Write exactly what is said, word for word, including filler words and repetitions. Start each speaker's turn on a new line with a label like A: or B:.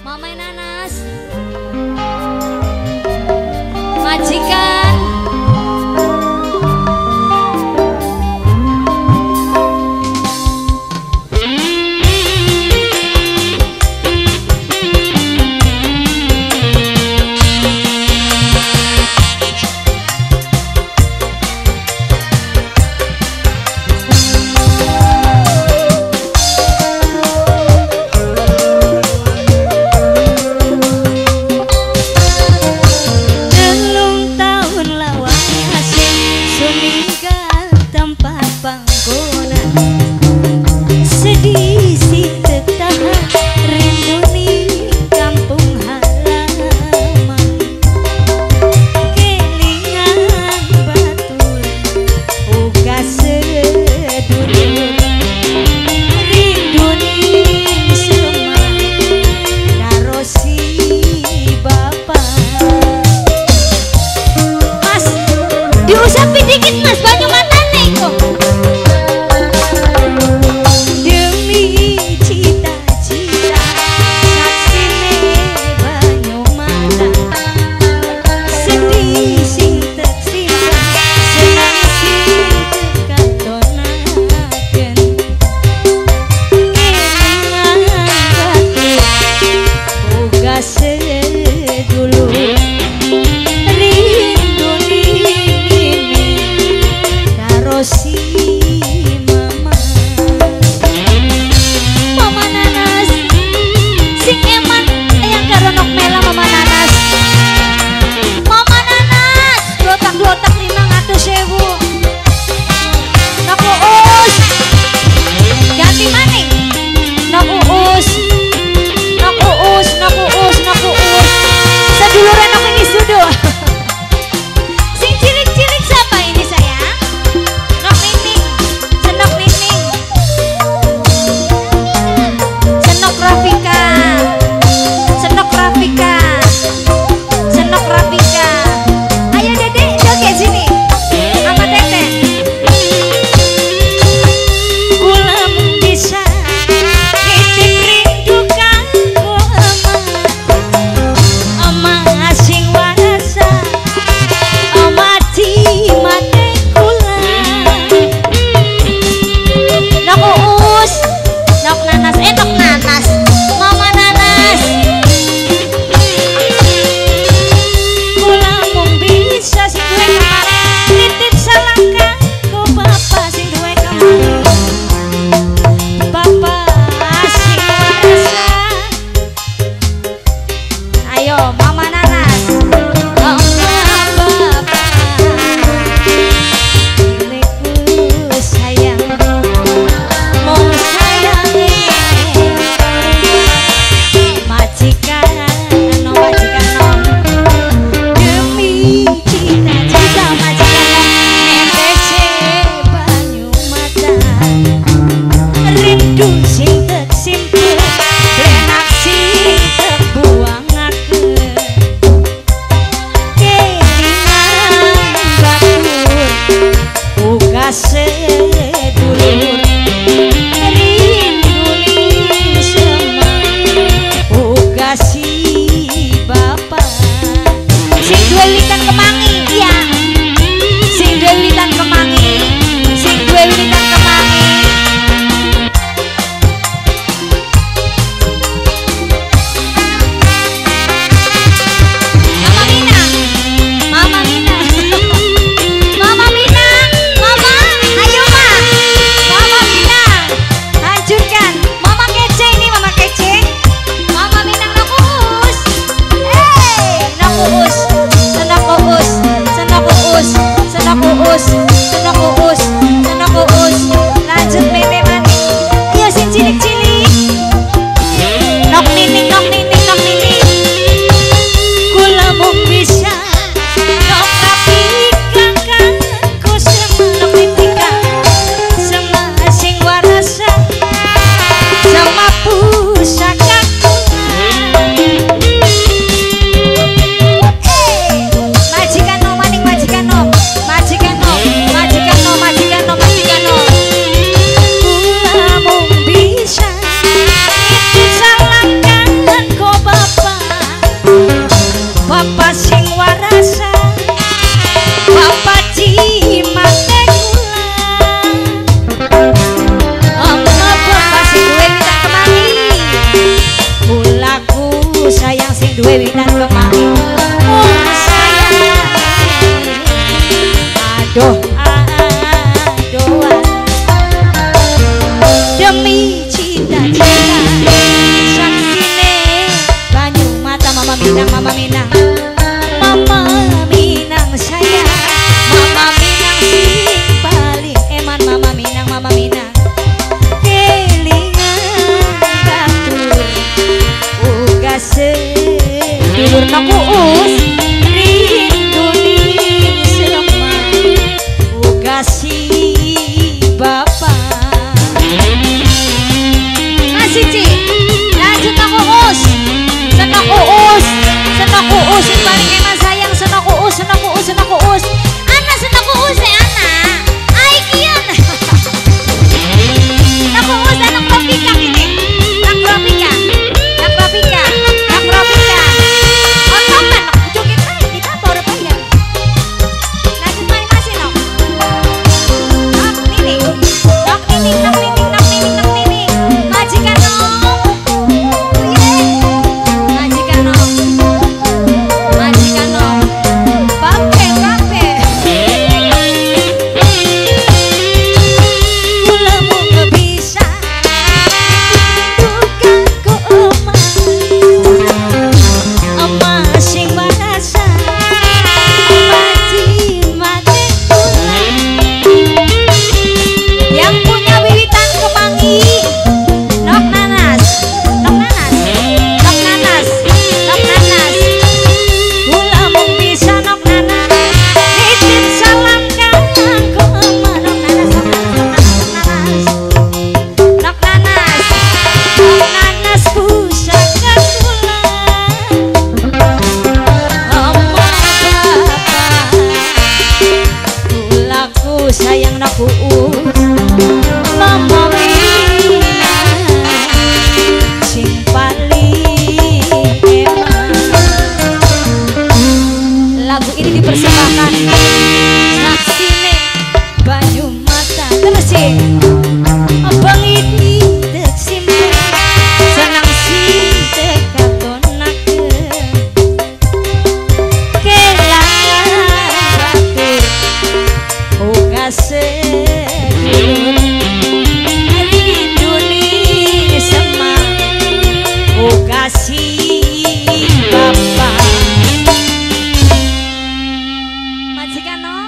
A: Mama Nanas, majikan. sedulur naku us rindu ning Sleman uga si bapak. Masih Ci lanjut naku us senok uus senok uus sing paling enak sayang senok uus senok uus senok uus anak senok uus ya anak ai kian senok uus anak Tropika ini anak Tropika anak Tropika anak Tropika otoman joget aja kita baru bayar lanjut main masih nok nok nini nok nini nok nini nok nini nok nini majikan nok sayang naku mama wina sing paling emak. Lagu ini dipersembahkan saksine Banyu Mata terus sih abang ini tek simpen senang sih tek katonakeun kelangan batur uga sedulur rindu ning Sleman uga si bapak. Majikan no